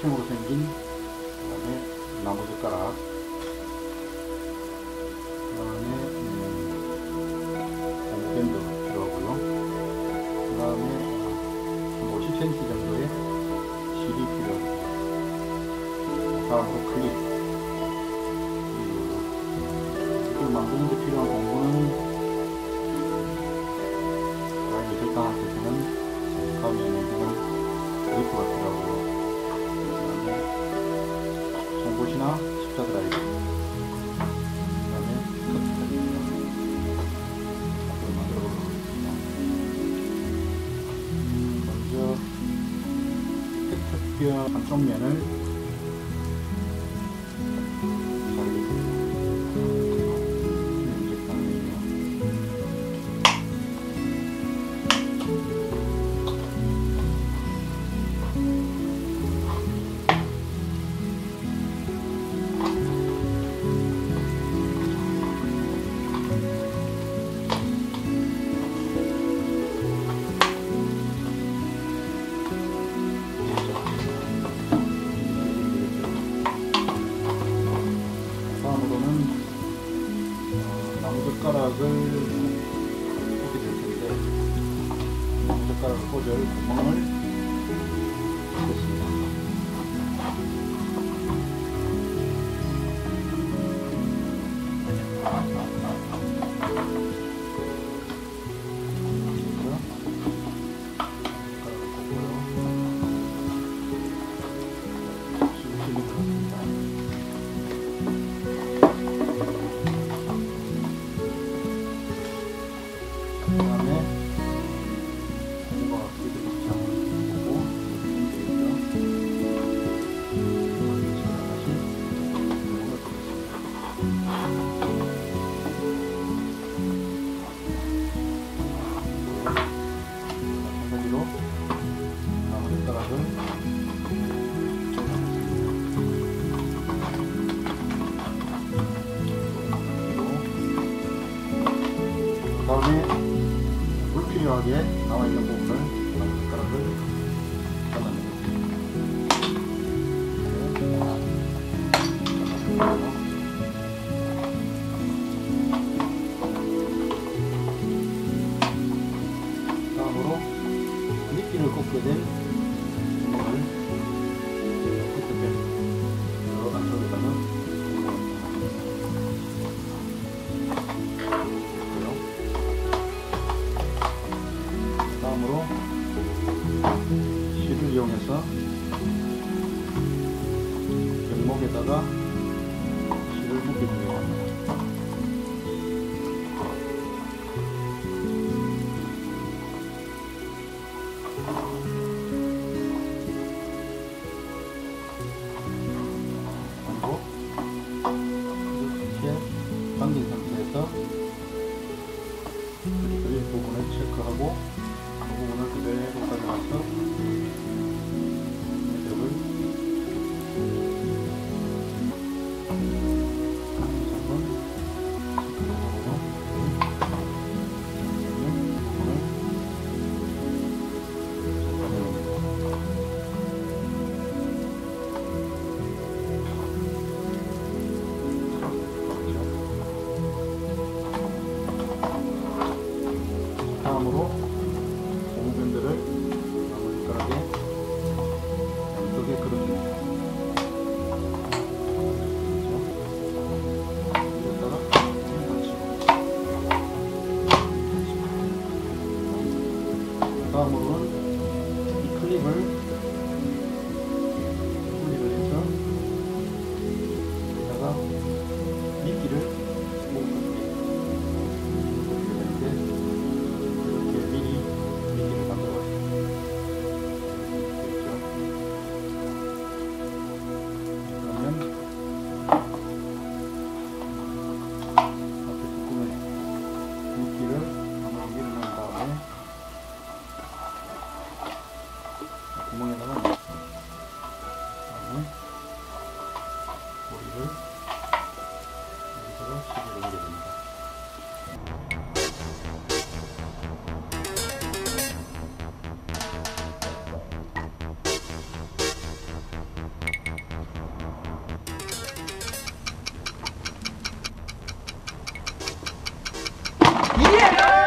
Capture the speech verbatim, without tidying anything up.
삼각형으로 생긴 그다음에 나무젓가락, 그다음에 음, 고무밴드 필요하고요. 그다음에 오십 센티미터 정도의 실이 필요합니다. 다음으로 클립. 이걸 만드는 데 필요한 공구는 다행히 절단할 때는 가위에 내주는 그리프가 필요하고요. 그다음에 송곳이나 십자 드라이버, 그다음에 커트입니다. 이걸 만들어 보도록 하겠습니다. 먼저 페트병 한쪽 면을 나무젓가락을 꽂게 될 텐데, 나무젓가락을 꽂을 구멍을 넣겠습니다. 그 다음에 고무가 끼들 장을 보고 되겠죠. 제가 다시 고무를 끼겠습니다. 마찬가지로 나무젓가락을 그 다음에 불필요하게 남아있는 부분을 나무젓가락을 잘라내겠습니다. 다음으로 미끼를 꽂게 된 구멍을 끝에 안쪽에다가 다음으로 실을 이용해서 병목에다가 실을 묶여주려고 합니다. 그리고 이렇게 당긴 상태에서 그릴 부분을 체크하고 그 부분을 그대로 가져가서 매듭을 다음으로 고무밴드를 나무젓가락에 안쪽에 걸어줍니다. 여기다가 다음으로는 이 클립을 클립을 해서 여기다가 미끼를 구멍을 예!